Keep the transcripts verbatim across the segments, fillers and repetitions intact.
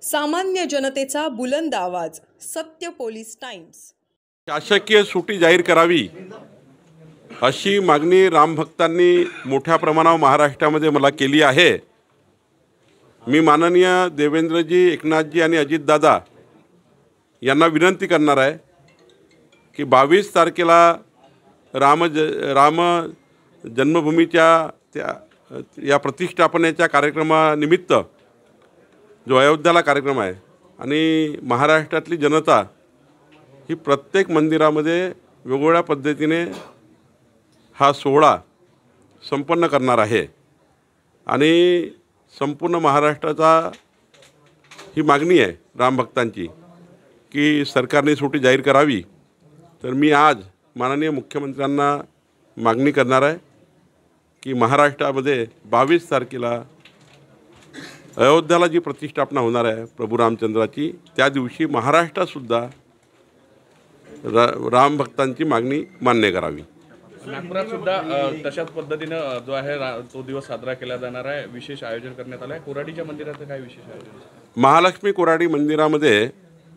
सामान्य जनतेचा बुलंद आवाज. सत्य पोलीस टाइम्स. शासकीय सुट्टी जाहीर करावी अशी मागणी रामभक्तांनी मोठ्या प्रमाणावर महाराष्ट्रामध्ये मला केली आहे. मी माननीय देवेंद्रजी, एकनाथजी आणि अजितदादा यांना विनंती करणार आहे की बावीस तारखेला राम ज राम जन्मभूमीच्या त्या या प्रतिष्ठापनेच्या कार्यक्रमानिमित्त जो अयोध्याला कार्यक्रम आहे आणि महाराष्ट्रातली जनता ही प्रत्येक मंदिरामध्ये वेगवेगळ्या पद्धतीने हा सोहळा संपन्न करणार आहे आणि संपूर्ण महाराष्ट्राचा ही मागणी आहे रामभक्तांची की सरकारने सुट्टी जाहीर करावी. तर मी आज माननीय मुख्यमंत्र्यांना मागणी करणार आहे की महाराष्ट्रामध्ये बावीस तारखेला अयोध्याला जी प्रतिष्ठापना होणार आहे प्रभू रामचंद्राची, त्या दिवशी महाराष्ट्रातसुद्धा रा रामभक्तांची मागणी मान्य करावी. नागपुरात सुद्धा तशाच पद्धतीनं जो आहे तो दिवस साजरा केला जाणार आहे. विशेष आयोजन करण्यात आलं आहे. कोराडीच्या मंदिराचं काय विशेष आयोजन? महालक्ष्मी कोराडी मंदिरामध्ये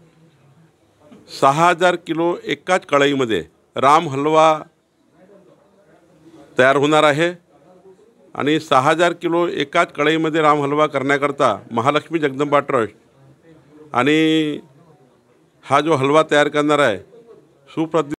सहा हजार किलो एकाच कढईमध्ये राम हलवा तयार होणार आहे आणि सहा हजार किलो एकाच कढईमध्ये राम हलवा करण्याकरता महालक्ष्मी जगदंबा ट्रस्ट आणि हा जो हलवा तयार करणार आहे सुप्रति